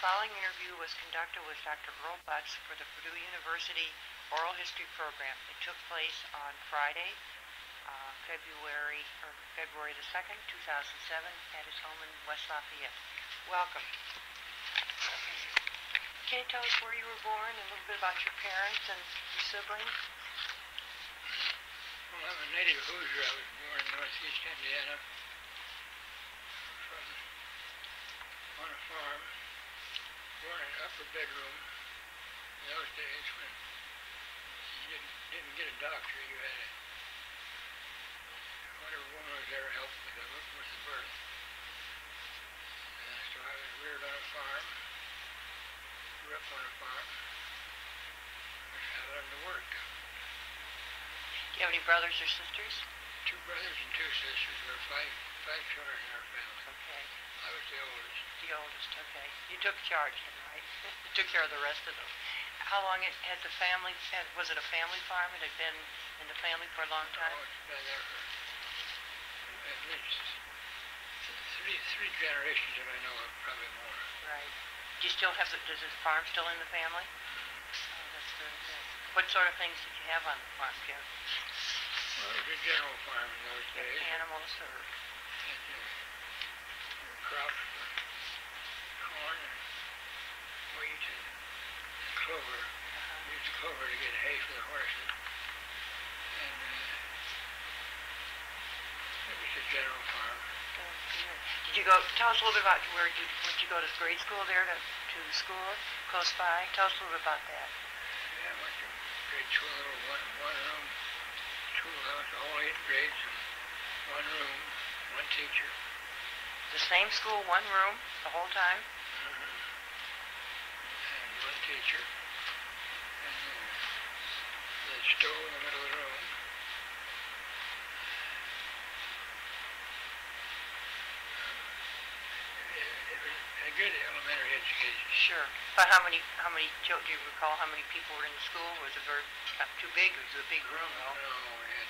following interview was conducted with Dr. Earl Butz for the Purdue University Oral History Program. It took place on Friday, February the 2nd, 2007, at his home in West Lafayette. Welcome. Can you tell us where you were born and a little bit about your parents and your siblings? Well, I'm a native Hoosier. I was born in northeast Indiana on a farm, born in an upper bedroom. In those days when you didn't get a doctor, you had whatever woman was there helped with the birth. So I was reared on a farm, grew up on a farm, which I learned to work. Do you have any brothers or sisters? 2 brothers and 2 sisters. There were five children in our family. Okay. I was the oldest. The oldest, okay. You took charge then, right? You took care of the rest of them. How long had the family, was it a family farm? It had been in the family for a long time? Oh, it's been there for at least three generations that I know of, probably more. Right. Do you still have, does the farm still in the family? Oh, that's very good. What sort of things did you have on the farm, Jim? Well, it was a general farm in those days. Animals or? Crops for corn and wheat and clover. We used clover to get hay for the horses. And it was a general farm. Did you go, tell us a little bit about where did you go to grade school there, to school close by? Tell us a little bit about that. Yeah, I went to grade school, a little one room schoolhouse, all 8 grades, and 1 room, 1 teacher. The same school, 1 room, the whole time? And 1 teacher. And the stove in the middle of the room. It was a good elementary education. Sure. But how many children, do you recall how many people were in the school? Was it not too big? It was a big room, though. No, we had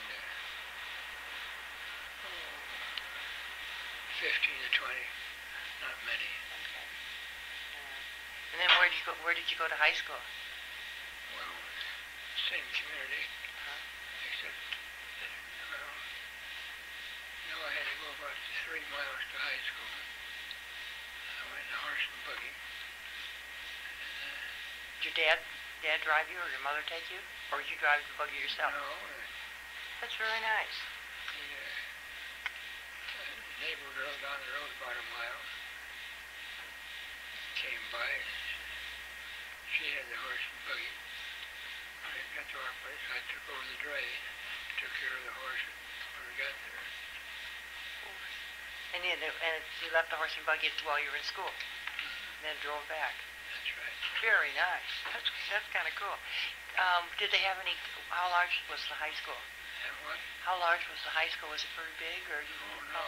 15 to 20, not many. Okay. And then where did you go to high school? Well, same community, except that, I had to go about 3 miles to high school. I went in a horse and buggy. Did your dad drive you, or your mother take you? Or did you drive the buggy yourself? No. That's very nice. The neighbor girl down the road about a mile came by, and she had the horse and buggy. When we got to our place, I took over the dray, took care of the horse when we got there. And you left the horse and buggy while you were in school, and then drove back. That's right. Very nice. That's kind of cool. Did they have any? How large was the high school? And what? How large was the high school? Was it very big, or you? Oh no.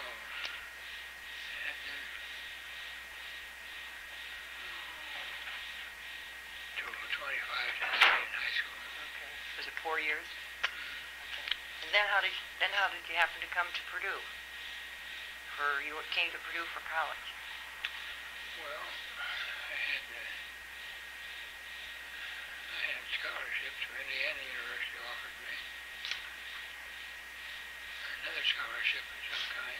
Total of 25 in high school. Okay. Was it 4 years? Okay. And then how did you happen to come to Purdue? You came to Purdue for college. Well, I had scholarships from Indiana University offered me. Another scholarship of some kind.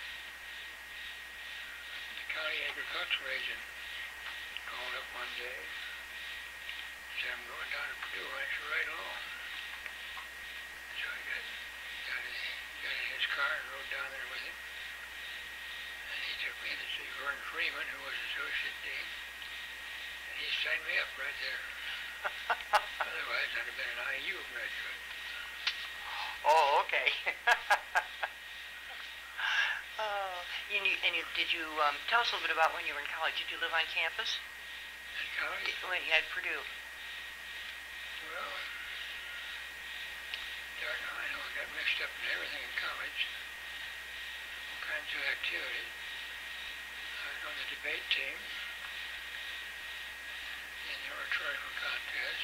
The county agricultural agent called up one day and said, I'm going down to Purdue. I said, right along. So I got in his car and rode down there with him. And he took me to see Vern Freeman, who was associate dean. And he signed me up right there. Otherwise, I'd have been an IU graduate. Oh, okay. Did you tell us a little bit about when you were in college? Did you live on campus? In college? When you had Purdue. Well, darn, I know I got mixed up in everything in college. All kinds of activity. I was on the debate team in the oratorical contest.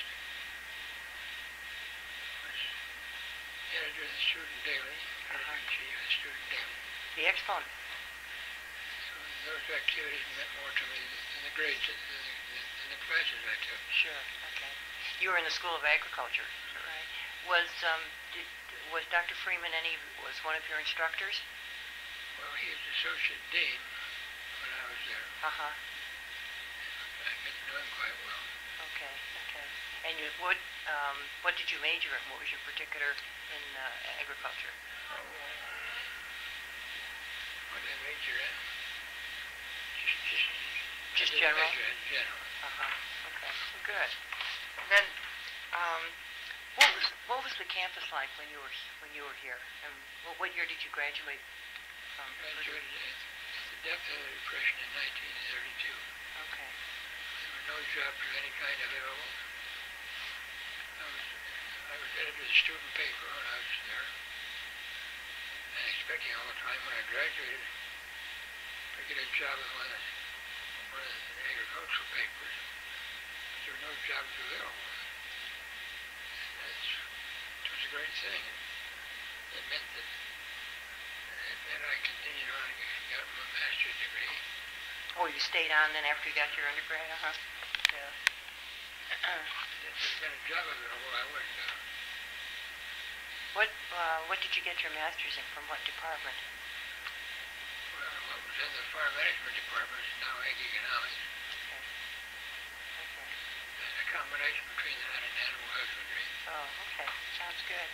I was editor of the Student Daily, editor-in-chief of the Student Daily. The exponent. So in those activities meant more to me than the grades, than the classes I took. Sure. Okay. You were in the School of Agriculture, is that right? Was Dr. Freeman was one of your instructors? Well, he was associate dean when I was there. Uh-huh. I got to know him quite well. Okay. Okay. And what did you major in? What was your particular in agriculture? What did I major in? Just general? Major in general. Uh-huh. Okay. Well, good. Then, what was the campus like when you were here? And what year did you graduate from? Graduated at the depth of the Depression in 1932. Okay. There were no jobs of any kind available. I was editor of the student paper when I was there, and expecting all the time when I graduated to get a job in one of the agricultural papers, but there were no jobs available. It was a great thing. It meant that I continued on and got my master's degree. Oh, you stayed on then after you got your undergrad? Uh-huh. Yeah. If there'd been a job available, I wouldn't have. What did you get your master's in? From what department? Well, what was in the farm management department is now ag economics. Okay. Okay. It's a combination between that and animal husbandry. Oh, okay. Sounds good.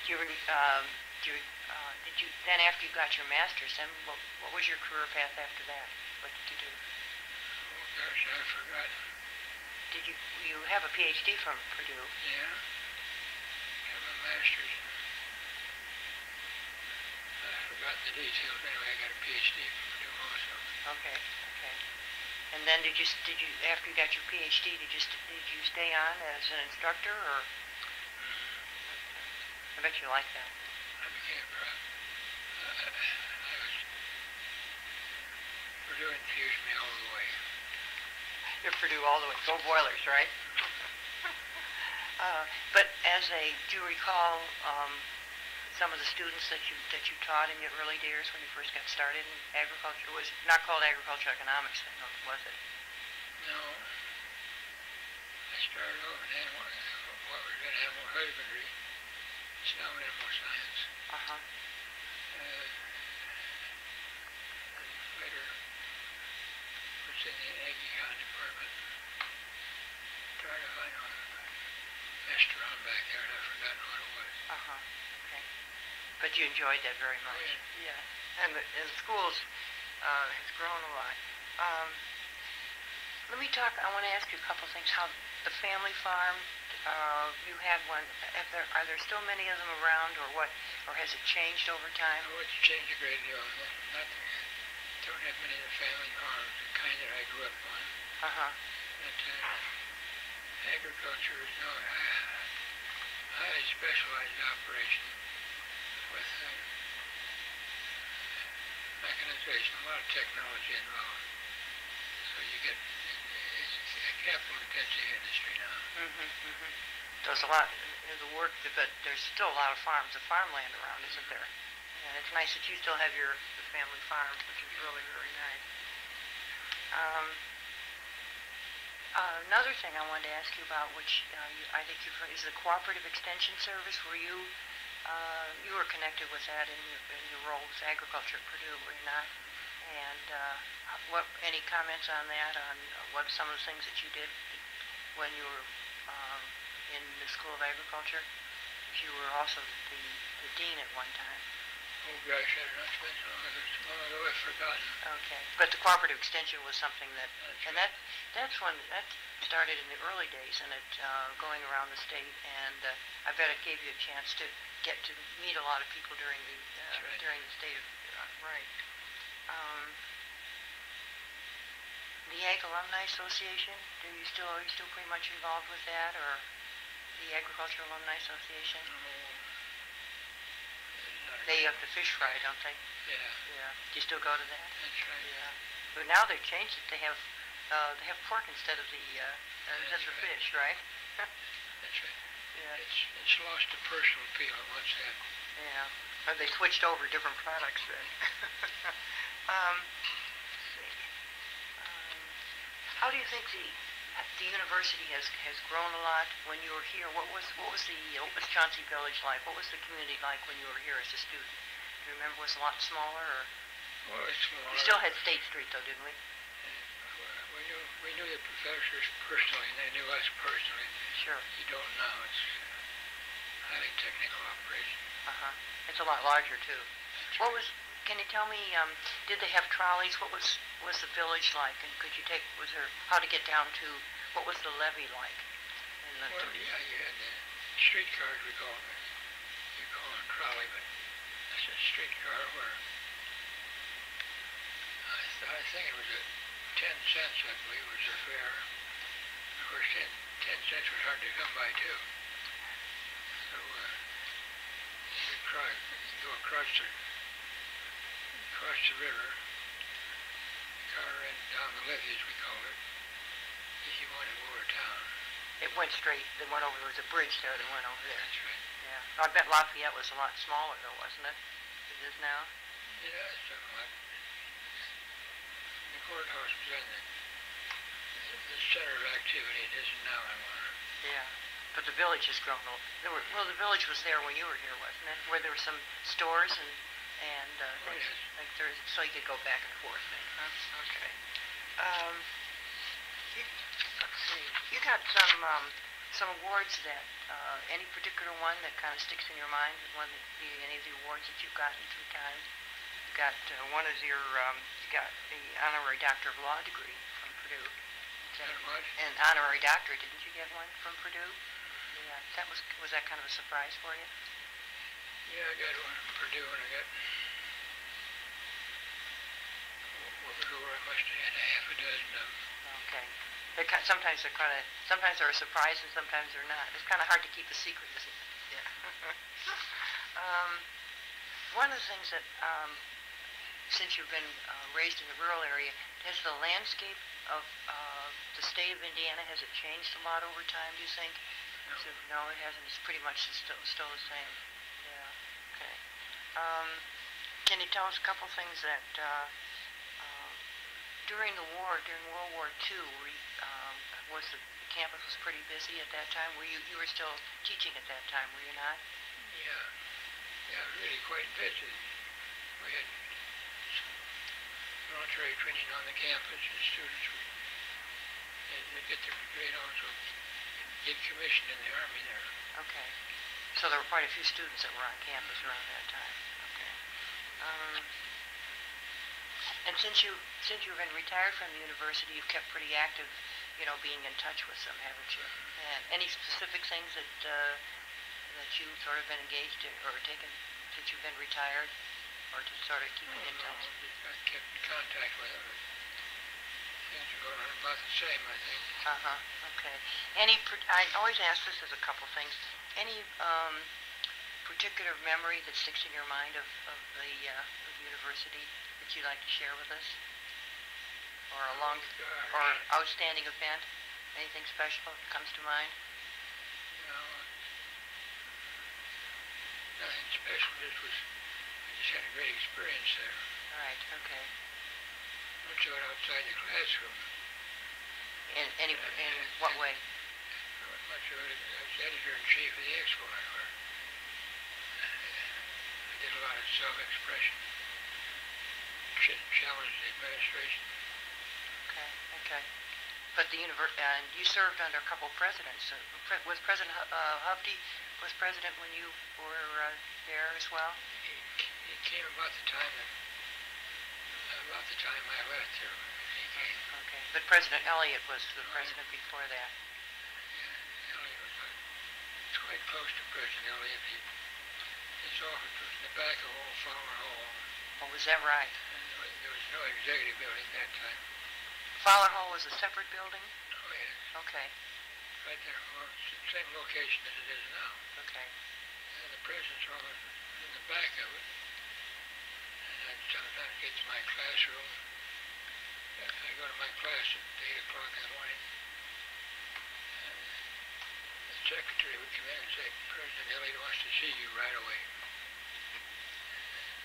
Did you then after you got your master's? Then what was your career path after that? What did you do? Oh gosh, I've forgotten. Did you have a PhD from Purdue? Yeah. I have a master's. I forgot the details. Anyway, I got a PhD from Purdue also. Okay. Okay. And then did you after you got your PhD did you stay on as an instructor or? I bet you like that. I became Purdue infused me all the way. You're Purdue all the way. Go Boilers, right? But do you recall some of the students that you taught in your early years when you first got started in agriculture? It was not called agriculture economics then, was it? No. I started off in what was in animal husbandry. It's now animal science. Uh-huh. And later was in the ag econ department. Trying to find out. Messed around back there and I've forgotten what it was. Uh-huh. Okay. But you enjoyed that very much. Oh, yeah. And the schools has grown a lot. Let me talk. I want to ask you a couple things. How the family farm, you had one. Are there still many of them around, or what? Or has it changed over time? Oh, it's changed a great deal. Don't have many of the family farms, the kind that I grew up on. Uh-huh. But agriculture is now a highly specialized operation with mechanization, a lot of technology involved. So it's a capital-intensive industry now. Mm-hmm, mm-hmm. There's a lot of the work, but there's still a lot of farmland around, isn't there? And it's nice that you still have the family farm, which is really, really nice. Another thing I wanted to ask you about, which I think you've heard, is the Cooperative Extension Service. Were you were connected with that in your role with agriculture at Purdue, were you not? And any comments on that, on what some of the things that you did when you were in the School of Agriculture? You were also the dean at one time. Oh gosh, that's been so long ago I've forgotten. Okay, but the cooperative extension was something that, that's that started in the early days, and it going around the state, and I bet it gave you a chance to get to meet a lot of people during the during the state of right. The Ag Alumni Association, are you still pretty much involved with that, or the Agriculture Alumni Association? They have the fish fry, don't they? Yeah. Yeah. Do you still go to that? That's right. Yeah. But now they've changed it. They have pork instead of the fish, right? That's right. Yeah. It's lost the personal appeal it once had. Yeah. Or they switched over different products then. Let's see. How do you think the university has grown a lot when you were here? What was Chauncey Village like? What was the community like when you were here as a student? Do you remember? Was it a lot smaller, or Well, it's smaller. we still had State Street though, didn't we? We knew the professors personally, and they knew us personally. Sure. You don't now. It's highly technical operation. It's a lot larger too. That's What right. was? Can you tell me? Did they have trolleys? What was the village like? And could you take? Was there how to get down to? What was the levee like? Well, yeah, you had the streetcars, we call them. You call them trolley, but that's a streetcar where I think it was 10 cents, I believe, was the fare. Of course, 10 cents was hard to come by, too. So, you could go across the river, car in down the levee, as we call it, if you wanted to go over town. It went straight. They went over. There was a bridge there that went over there. That's right. Yeah. I bet Lafayette was a lot smaller though, wasn't it? It is now. Yeah, somewhat. The courthouse was in the center of activity. It isn't now anymore. Yeah. But the village has grown. The village was there when you were here, wasn't it? Where there were some stores and things yes. like there, so you could go back and forth. Huh? Okay. Let's see. You got some awards that any particular one that kind of sticks in your mind? One that any of the awards that you've gotten through time? You got one is your you got the honorary Doctor of Law degree from Purdue. What? An honorary doctorate, didn't you get one from Purdue? Yeah. That was that kind of a surprise for you? Yeah, I got one from Purdue, and I got I must have had half a dozen of them. Okay. Sometimes they're a surprise and sometimes they're not. It's kind of hard to keep a secret, isn't it? Yeah. One of the things that, since you've been raised in the rural area, has the landscape of the state of Indiana, has it changed a lot over time, do you think? No, it hasn't. It's pretty much still the same. Yeah. Okay. Can you tell us a couple things that during World War II, was the campus was pretty busy at that time? You were still teaching at that time, were you not? Yeah, really quite busy. We had military training on the campus, and students would get their degree and also get commissioned in the Army there. Okay. So there were quite a few students that were on campus around that time. Okay. And since you've been retired from the university, you've kept pretty active, being in touch with them, haven't you? And any specific things that you've sort of been engaged in or taken since you've been retired, or just sort of keeping in touch? I kept in contact with them. Things are going on about the same, I think. Okay. I always ask this as a couple things. Any particular memory that sticks in your mind of the university that you'd like to share with us? Or or outstanding event? Anything special that comes to mind? No, nothing special. I just had a great experience there. All right, okay. Much of it outside the classroom. In what way? Much of it, I was editor-in-chief of the Exponent, where I did a lot of self-expression, challenged the administration. Okay. But and you served under a couple presidents. Was President Hovde was president when you were there as well? He came about the time I left here. He came. Okay. But President Elliott was the president before that. Yeah, Elliott was quite close to President Elliott. His office was in the back of Old Fowler Hall. Oh, was that right? There was no executive building at that time. Fowler Hall was a separate building? Oh, yes. Okay. Right there. Well, it's the same location as it is now. Okay. And the president's office was in the back of it. And I'd sometimes get to my classroom. I go to my class at 8 o'clock in the morning. And the secretary would come in and say, President Elliott wants to see you right away.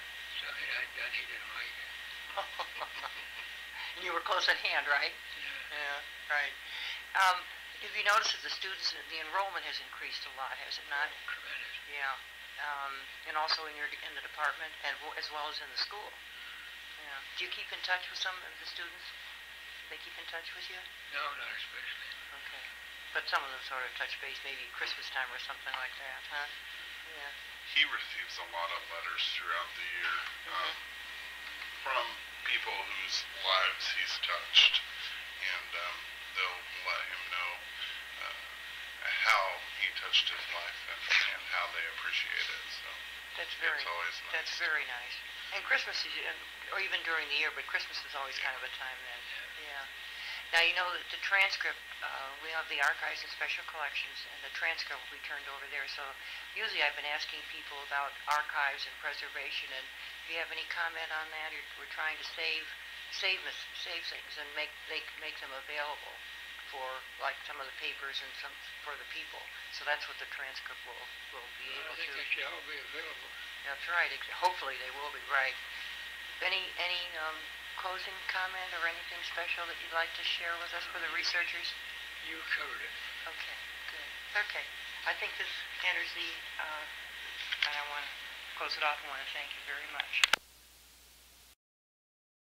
Something I'd done he didn't like. And you were close at hand, right? Yeah. Yeah, right. Um, have you noticed that the enrollment has increased a lot, has it not? Oh, tremendous. Yeah. And also in the department and as well as in the school. Yeah. Do you keep in touch with some of the students? They keep in touch with you? No, not especially. Okay. But some of them sort of touch base maybe Christmas time or something like that, huh? Yeah. He receives a lot of letters throughout the year from people whose lives he's touched, and they'll let him know how he touched his life and how they appreciate it. So That's very, it's always nice. that's very nice. And Christmas is, or even during the year, but Christmas is always kind of a time then. Yeah. Now, you know that the transcript, we have the archives and special collections, and the transcript will be turned over there. So usually I've been asking people about archives and preservation, and if you have any comment on that, we're trying to save things and make them available for like some of the papers and some for the people. So that's what the transcript will be able I think to. they should all be available. That's right. Hopefully they will be right. Any closing comment or anything special that you'd like to share with us for the researchers? You covered it. Okay, good. Okay. I think this enters the, and I want to close it off and want to thank you very much.